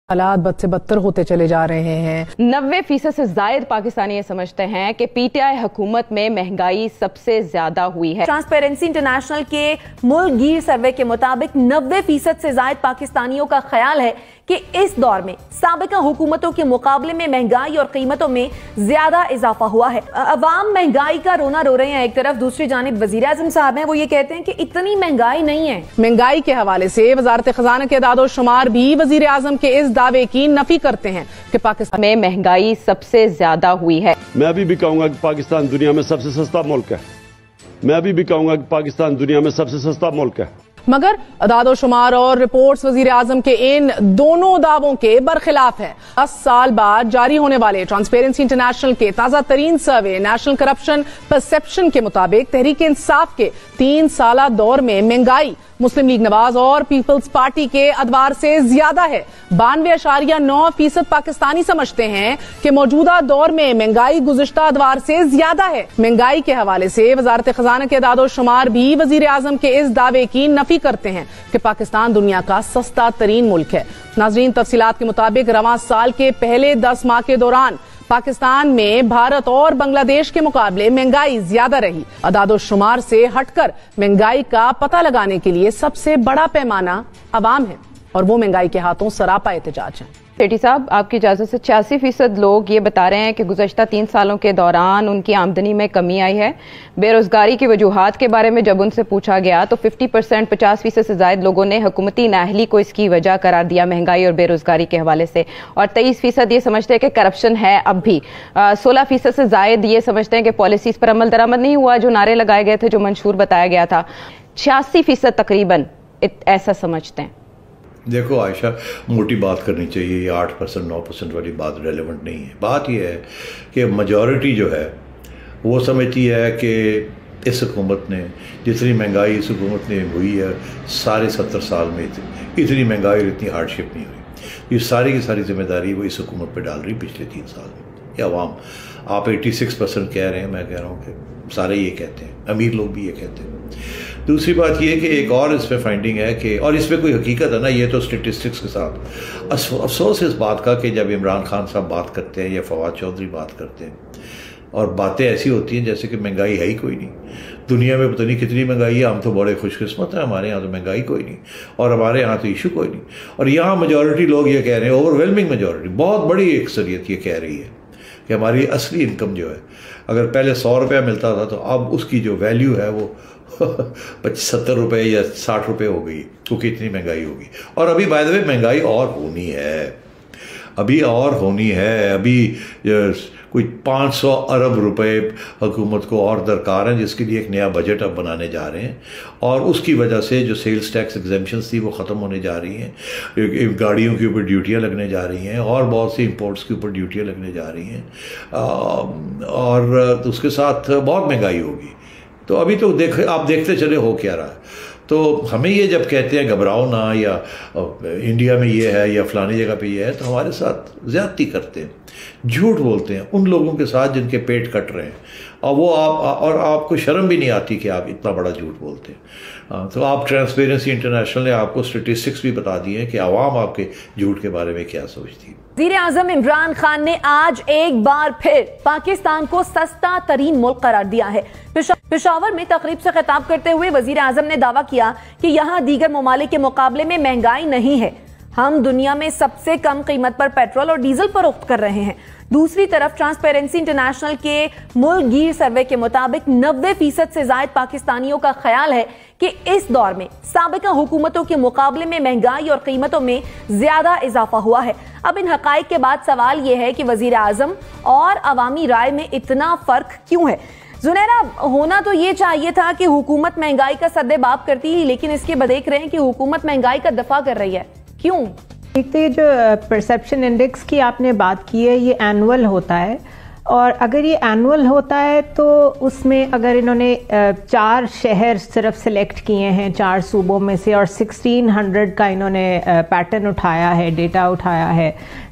हालात बद से बदतर होते चले जा रहे हैं। 90% से जायद पाकिस्तानी ये समझते हैं कि पीटीआई हुकूमत में महंगाई सबसे ज्यादा हुई है। ट्रांसपेरेंसी इंटरनेशनल के मुल्क गिर सर्वे के मुताबिक 90% से जायद पाकिस्तानियों का ख्याल है कि इस दौर में साबिका हुकूमतों के मुकाबले में महंगाई और कीमतों में ज्यादा इजाफा हुआ है। अवाम महंगाई का रोना रो रहे हैं एक तरफ, दूसरी जानिब वजीर आज़म साहब हैं, वो ये कहते हैं कि इतनी महंगाई नहीं है। महंगाई के हवाले से वजारत खजाना के दादो शुमार भी वजीर आज़म के इस दावे की नफी करते हैं कि पाकिस्तान में महंगाई सबसे ज्यादा हुई है। मैं अभी भी कहूंगा कि पाकिस्तान दुनिया में सबसे सस्ता मुल्क है। मैं अभी भी कहूंगा कि पाकिस्तान दुनिया में सबसे सस्ता मुल्क है। मगर अदादो शुमार और रिपोर्ट्स वजीर आजम के इन दोनों दावों के बरखिलाफ है। 10 साल बाद जारी होने वाले ट्रांसपेरेंसी इंटरनेशनल के ताजा तरीन सर्वे नेशनल करप्शन परसेप्शन के मुताबिक तहरीक इंसाफ के 3 साला दौर में महंगाई मुस्लिम लीग नवाज और पीपल्स पार्टी के अदवार से ज्यादा है। 92.9% पाकिस्तानी समझते हैं कि मौजूदा दौर में महंगाई गुज़िश्ता अदवार से ज्यादा है। महंगाई के हवाले से वजारत खजाना के दादो शुमार भी वजीर आजम के इस दावे की नफी करते हैं कि पाकिस्तान दुनिया का सस्ता तरीन मुल्क है। नाजरीन, तफसीलात के मुताबिक रवां साल के पहले 10 माह के दौरान पाकिस्तान में भारत और बांग्लादेश के मुकाबले महंगाई ज्यादा रही। अदादो शुमार से हटकर महंगाई का पता लगाने के लिए सबसे बड़ा पैमाना अवाम है और वो महंगाई के हाथों सरापा एहतजाज है। सेठी साहब, आपकी इजाजत से 86% लोग ये बता रहे हैं कि गुज़श्ता 3 सालों के दौरान उनकी आमदनी में कमी आई है। बेरोजगारी की वजूहात के बारे में जब उनसे पूछा गया तो 50% 50% से ज्यादा लोगों ने हुकूमती नाअहली को इसकी वजह करार दिया महंगाई और बेरोजगारी के हवाले से, और 23% ये समझते हैं कि करप्शन है अब भी। 16% से ज्यादा ये समझते हैं कि पॉलिसीज पर अमल दरामद नहीं हुआ जो नारे लगाए गए थे, जो मंशूर बताया गया था। 86% तकरीबन ऐसा समझते हैं। देखो आयशा, मोटी बात करनी चाहिए, ये 8% 9% वाली बात रेलेवेंट नहीं है। बात यह है कि मेजॉरिटी जो है वो समझती है कि इस हुकूमत ने जितनी महंगाई इस हुकूमत ने हुई है सारे 70 साल में इतनी महंगाई और इतनी हार्डशिप नहीं हुई। ये सारी की सारी जिम्मेदारी वो इस हुकूमत पर डाल रही पिछले 3 साल में। या अवाम, आप 86% कह रहे हैं, मैं कह रहा हूँ कि सारे ये कहते हैं, अमीर लोग भी ये कहते हैं। दूसरी बात ये है कि एक और इस पर फाइंडिंग है कि, और इस पर कोई हकीकत है ना, ये तो स्टेटिस्टिक्स के साथ अफसोस इस बात का कि जब इमरान खान साहब बात करते हैं या फवाद चौधरी बात करते हैं और बातें ऐसी होती हैं जैसे कि महंगाई है ही कोई नहीं, दुनिया में पता नहीं कितनी महंगाई है, हम तो बड़े खुशकिस्मत हैं, हमारे यहाँ तो महंगाई कोई नहीं और हमारे यहाँ तो इशू कोई नहीं। और यहाँ मेजॉरिटी लोग ये कह रहे हैं, ओवरवेलमिंग मेजॉरिटी, बहुत बड़ी अक्सरियत ये कह रही है कि हमारी असली इनकम जो है, अगर पहले 100 रुपया मिलता था तो अब उसकी जो वैल्यू है वो 70 रुपये या 60 रुपये हो गई, क्योंकि इतनी महंगाई होगी। और अभी बाय द वे महंगाई और होनी है, अभी और होनी है। अभी कोई 500 अरब रुपए हुकूमत को और दरकार हैं, जिसके लिए एक नया बजट अब बनाने जा रहे हैं, और उसकी वजह से जो सेल्स टैक्स एग्जेम्पशंस थी वो ख़त्म होने जा रही हैं, गाड़ियों के ऊपर ड्यूटियाँ लगने जा रही हैं और बहुत सी इंपोर्ट्स के ऊपर ड्यूटियाँ लगने जा रही हैं, और उसके साथ बहुत महंगाई होगी। तो अभी तो आप देखते चले हो क्या रहा है। तो हमें ये जब कहते हैं घबराओ ना, या इंडिया में ये है या फलानी जगह पे ये है, तो हमारे साथ ज़्यादती करते हैं, झूठ बोलते हैं उन लोगों के साथ जिनके पेट कट रहे हैं, और वो और आपको शर्म भी नहीं आती कि आप इतना बड़ा झूठ बोलते हैं। तो आप ट्रांसपेरेंसी इंटरनेशनल ने आपको स्टेटिस्टिक्स भी बता दिए हैं कि आवाम आपके झूठ के बारे में क्या सोचती है। वज़ीर आज़म इमरान खान ने आज एक बार फिर पाकिस्तान को सस्ता तरीन मुल्क करार दिया है। पेशावर में तकरीब से खिताब करते हुए वज़ीर आज़म ने दावा किया कि यहाँ दीगर ममालिक के मुकाबले में महंगाई नहीं है, हम दुनिया में सबसे कम कीमत पर पेट्रोल और डीजल फरोख्त कर रहे हैं। दूसरी तरफ ट्रांसपेरेंसी इंटरनेशनल के मुल्क गिर सर्वे के मुताबिक 90% से ज्यादा पाकिस्तानियों का ख्याल है कि इस दौर में साबिका हुकूमतों के मुकाबले में महंगाई और कीमतों में ज्यादा इजाफा हुआ है। अब इन हकाइक के बाद सवाल यह है कि वजीर आजम और अवामी राय में इतना फर्क क्यों है। जुनैरा, होना तो ये चाहिए था कि हुकूमत महंगाई का सद्देबाब करती ही, लेकिन इसके बदेख रहे हैं कि हुकूमत महंगाई का दफा कर रही है। क्यों? एक तो ये जो परसेप्शन इंडेक्स की आपने बात की है, ये एनुअल होता है, और अगर ये एनुअल होता है तो उसमें अगर इन्होंने 4 शहर सिर्फ सिलेक्ट किए हैं 4 सूबों में से, और 1600 का इन्होंने पैटर्न उठाया है, डेटा उठाया है,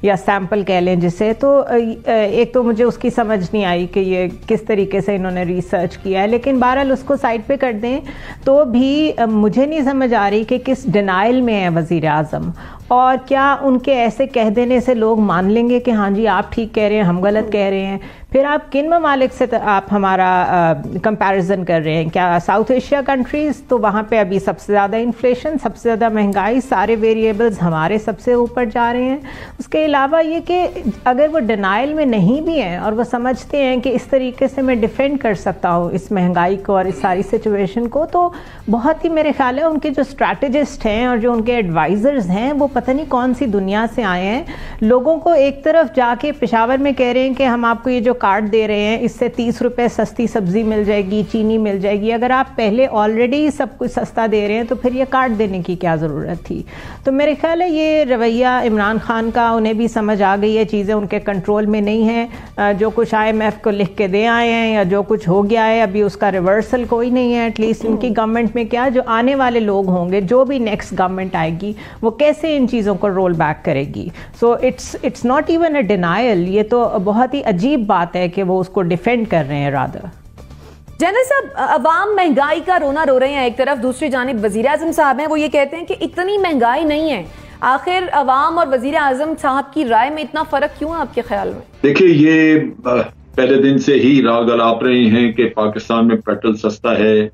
या सैंपल कह लें जिसे, तो एक तो मुझे उसकी समझ नहीं आई कि ये किस तरीके से इन्होंने रिसर्च किया है, लेकिन बहरहाल उसको साइड पे कर दें तो भी मुझे नहीं समझ आ रही कि किस डिनाइल में है वज़ीर आज़म, और क्या उनके ऐसे कह देने से लोग मान लेंगे कि हाँ जी आप ठीक कह रहे हैं, हम गलत कह रहे हैं। फिर आप किन ममालिक से आप हमारा कंपैरिजन कर रहे हैं? क्या साउथ एशिया कंट्रीज़, तो वहाँ पे अभी सबसे ज़्यादा इन्फ्लेशन, सबसे ज़्यादा महंगाई, सारे वेरिएबल्स हमारे सबसे ऊपर जा रहे हैं। उसके अलावा ये कि अगर वो डिनाइल में नहीं भी हैं और वो समझते हैं कि इस तरीके से मैं डिफेंड कर सकता हूँ इस महंगाई को और इस सारी सिचुएशन को, तो बहुत ही मेरे ख्याल है उनके जो स्ट्रैटेजिस्ट हैं और जो उनके एडवाइज़र्स हैं वो पता नहीं कौन सी दुनिया से आए हैं। लोगों को एक तरफ जाके पेशावर में कह रहे हैं कि हम आपको ये जो कार्ड दे रहे हैं इससे 30 रुपए सस्ती सब्जी मिल जाएगी, चीनी मिल जाएगी। अगर आप पहले ऑलरेडी सब कुछ सस्ता दे रहे हैं तो फिर ये कार्ड देने की क्या ज़रूरत थी? तो मेरे ख्याल है ये रवैया इमरान खान का, उन्हें भी समझ आ गई है, चीज़ें उनके कंट्रोल में नहीं हैं। जो कुछ IMF को लिख के दे आए हैं या जो कुछ हो गया है अभी उसका रिवर्सल कोई नहीं है। एटलीस्ट इनकी गवर्नमेंट में क्या, जो आने वाले लोग होंगे, जो भी नेक्स्ट गवर्नमेंट आएगी वो कैसे इन चीज़ों को रोल बैक करेगी। So it's not even a denial, ये तो बहुत ही अजीब बात है कि वो उसको डिफेंड कर रहे हैं रादर। जनरल साहब, अवाम महंगाई का रोना रो रहे हैं एक तरफ, दूसरी जानिब वजीर आजम साहब हैं, वो ये कहते हैं कि इतनी महंगाई नहीं है। आखिर अवाम और वजीर आजम साहब की राय में इतना फर्क क्यों है आपके ख्याल में? देखिए, ये पहले दिन से ही राग अलाप रहे हैं कि पाकिस्तान में पेट्रोल सस्ता है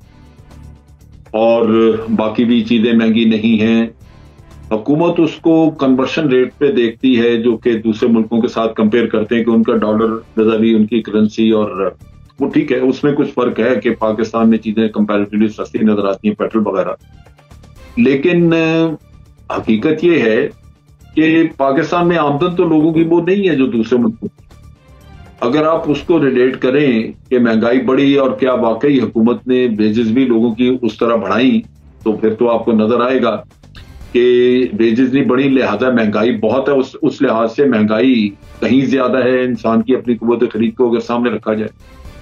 और बाकी भी चीजें महंगी नहीं हैं। हुकूमत उसको कन्वर्शन रेट पे देखती है जो कि दूसरे मुल्कों के साथ कंपेयर करते हैं कि उनका डॉलर नजरी, उनकी करेंसी, और वो ठीक है, उसमें कुछ फर्क है कि पाकिस्तान में चीजें कंपैरेटिवली सस्ती नजर आती हैं, पेट्रोल वगैरह। लेकिन हकीकत ये है कि पाकिस्तान में आमदन तो लोगों की वो नहीं है जो दूसरे मुल्कों की। अगर आप उसको रिलेट करें कि महंगाई बढ़ी और क्या वाकई हुकूमत ने वेजेस भी लोगों की उस तरह बढ़ाई, तो फिर तो आपको नजर आएगा कि वेजेस नहीं बढ़ी, लिहाजा महंगाई बहुत है। उस लिहाज से महंगाई कहीं ज्यादा है इंसान की अपनी कुव्वत खरीद को अगर सामने रखा जाए।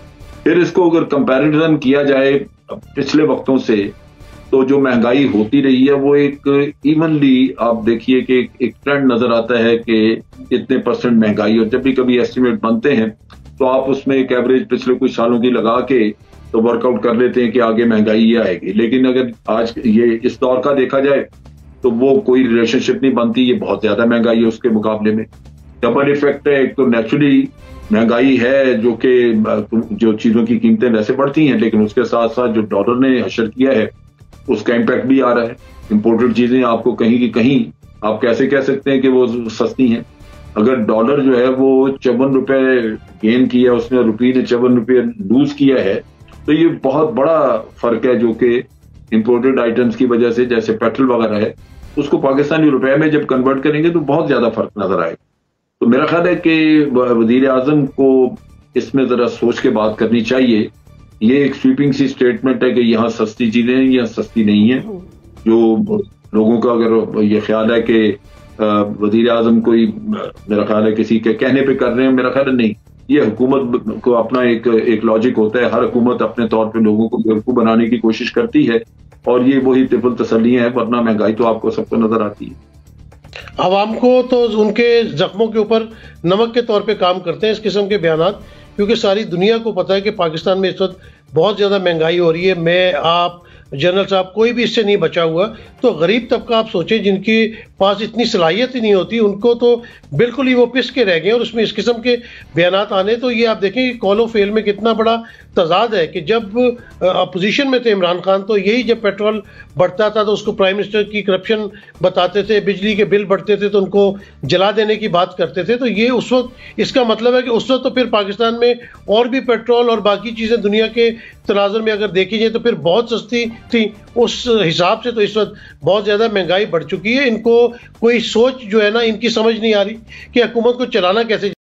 फिर इसको अगर कंपैरिजन किया जाए पिछले वक्तों से, तो जो महंगाई होती रही है वो एक इवनली, आप देखिए कि एक ट्रेंड नजर आता है कि इतने % महंगाई, और जब भी कभी एस्टिमेट बनते हैं तो आप उसमें एक एवरेज पिछले कुछ सालों की लगा के तो वर्कआउट कर लेते हैं कि आगे महंगाई ये आएगी। लेकिन अगर आज ये इस दौर का देखा जाए तो वो कोई रिलेशनशिप नहीं बनती, ये बहुत ज्यादा महंगाई है उसके मुकाबले में। डबल इफेक्ट है, एक तो नेचुरली महंगाई है जो कि जो चीजों की कीमतें वैसे बढ़ती हैं, लेकिन उसके साथ साथ जो डॉलर ने हशर किया है उसका इम्पैक्ट भी आ रहा है। इंपोर्टेड चीजें आपको कहीं की कहीं, आप कैसे कह सकते हैं कि वो सस्ती हैं? अगर डॉलर जो है वो 54 रुपए गेन किया उसने, रुपये ने 54 रुपये लूज किया है, तो ये बहुत बड़ा फर्क है जो कि इंपोर्टेड आइटम्स की वजह से, जैसे पेट्रोल वगैरह है, उसको पाकिस्तानी रुपए में जब कन्वर्ट करेंगे तो बहुत ज्यादा फर्क नजर आएगा। तो मेरा ख्याल है कि वजीर आजम को इसमें जरा सोच के बात करनी चाहिए। ये एक स्वीपिंग सी स्टेटमेंट है कि यहाँ सस्ती चीजें हैं, यहाँ सस्ती नहीं है। जो लोगों का अगर ये ख्याल है कि वजीर आजम कोई, मेरा ख्याल है किसी के कहने पे कर रहे हैं, मेरा ख्याल है नहीं। ये हुकूमत को अपना एक लॉजिक होता है। हर हुकूमत अपने तौर पे लोगों को बेवकूफ बनाने की कोशिश करती है, और ये वही तिफल तसल्लियां हैं, वरना महंगाई तो आपको सबको नजर आती है। आवाम को तो उनके जख्मों के ऊपर नमक के तौर पे काम करते हैं इस किस्म के बयानात, क्योंकि सारी दुनिया को पता है कि पाकिस्तान में इस वक्त बहुत ज़्यादा महंगाई हो रही है। मैं, आप, जनरल साहब, कोई भी इससे नहीं बचा हुआ। तो गरीब तबका आप सोचें जिनके पास इतनी सलाहियत ही नहीं होती, उनको तो बिल्कुल ही वो पिस के रह गए। और उसमें इस किस्म के बयानात आने, तो ये आप देखें कि कॉल ऑफ फेल में कितना बड़ा तजाद है कि जब अपोजिशन में थे इमरान खान, तो यही जब पेट्रोल बढ़ता था तो उसको प्राइम मिनिस्टर की करप्शन बताते थे, बिजली के बिल बढ़ते थे तो उनको जला देने की बात करते थे। तो ये उस वक्त, इसका मतलब है कि उस वक्त तो फिर पाकिस्तान में और भी पेट्रोल और बाकी चीज़ें दुनिया के तनाजुर में अगर देखी जाए तो फिर बहुत सस्ती थी। उस हिसाब से तो इस वक्त बहुत ज़्यादा महंगाई बढ़ चुकी है। इनको कोई सोच जो है ना, इनकी समझ नहीं आ रही कि हुकूमत को चलाना कैसे।